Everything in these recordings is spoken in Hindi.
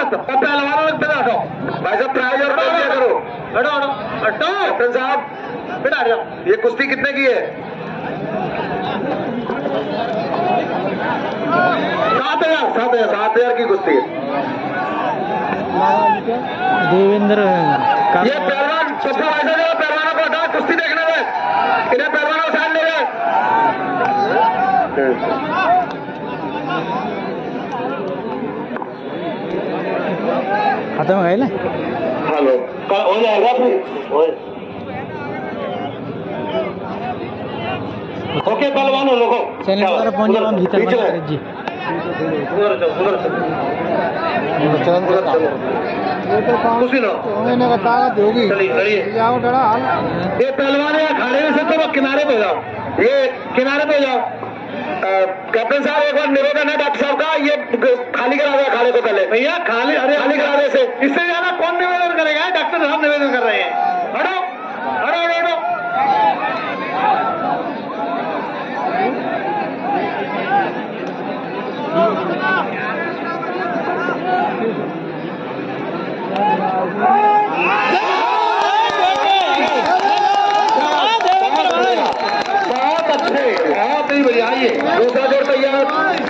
पहलवानों लगते बैठो भाई साहब, प्राइज और करो। हटो हटो हटो कैप्टन साहब, बेटा ये कुश्ती कितने की है? 7,000 की कुश्ती है। देवेंद्र ये पहलवान सबसे भाई साहब, पहलवानों को हटा, कुश्ती देखने में इन्हें पहलवानों को साइड ले गए। खत्म हो गए ना? हेलो, हो जाएगा फिर। ओके पहलवानों लोगों चैनल पर पहुंच जाओ भीतर बंद जी। कुछ लो ताकत होगी। ये पहलवान है अखाड़े में से, तो किनारे पे जाओ, ये किनारे पे जाओ। कैप्टन साहब एक बार निवेदन है डॉक्टर साहब का, ये खाली करा दे अखाड़े को पहले। भैया खाली, अरे खाली करा दे से, इससे ज्यादा कौन निवेदन करेगा? डॉक्टर साहब निवेदन कर रहे हैं। हटो हटो हटो हटो। बहुत अच्छे, बहुत ही बढ़िया। आइए दूसरा जोड़ तैयार,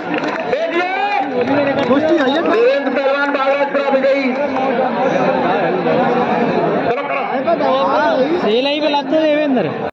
वीरेंद्र पहलवान बागराजपुरा विजयी। सेल ही पे लगते देवेंद्र।